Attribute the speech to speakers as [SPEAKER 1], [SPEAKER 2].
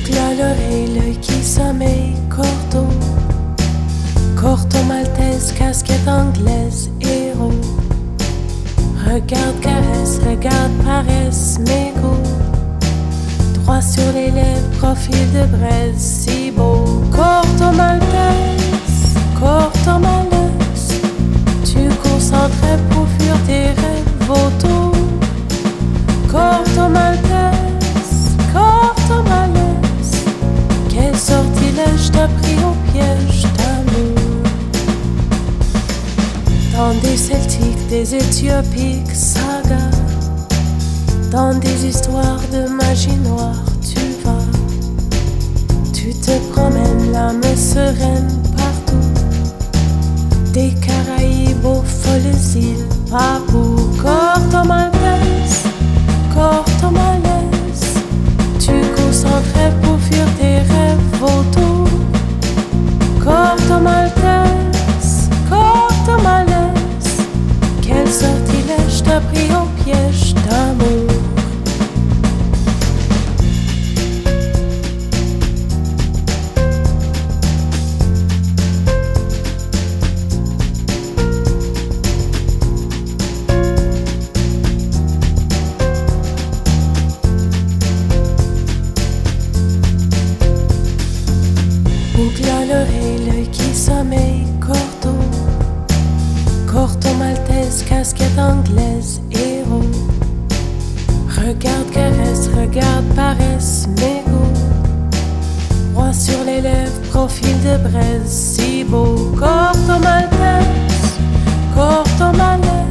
[SPEAKER 1] Boucle à l'oreille, l'œil qui sommeille, corto. Corto maltaise, casquette anglaise, héros. Regarde caresse, regarde paresse, mégot. Droit sur les lèvres, profil de braise, si beau. Corto maltaise, corto malaise. Tu concentrais pour fuir tes rêves autour. Corto maltaise, corto malaise. Quel sortilège t'a pris au piège d'amour. Dans des celtiques, des éthiopiques sagas, dans des histoires de magie noire, tu vas. Tu te promènes, l'âme sereine partout. Des Caraïbes aux folles îles, Papou. Corto maltaise, corto malaise. Tu concentrais pour fuir tes rêves autour. Corto maltaise, corto malaise. Quel sortilège t'a pris au piège d'amour. Boucle à l'oreille, l'œil qui sommeille, corto. Corto maltaise, casquette anglaise, héros. Regarde caresse, regarde paresse, mégot. Roi sur les lèvres, profil de braise, si beau. Corto maltaise, corto malaise.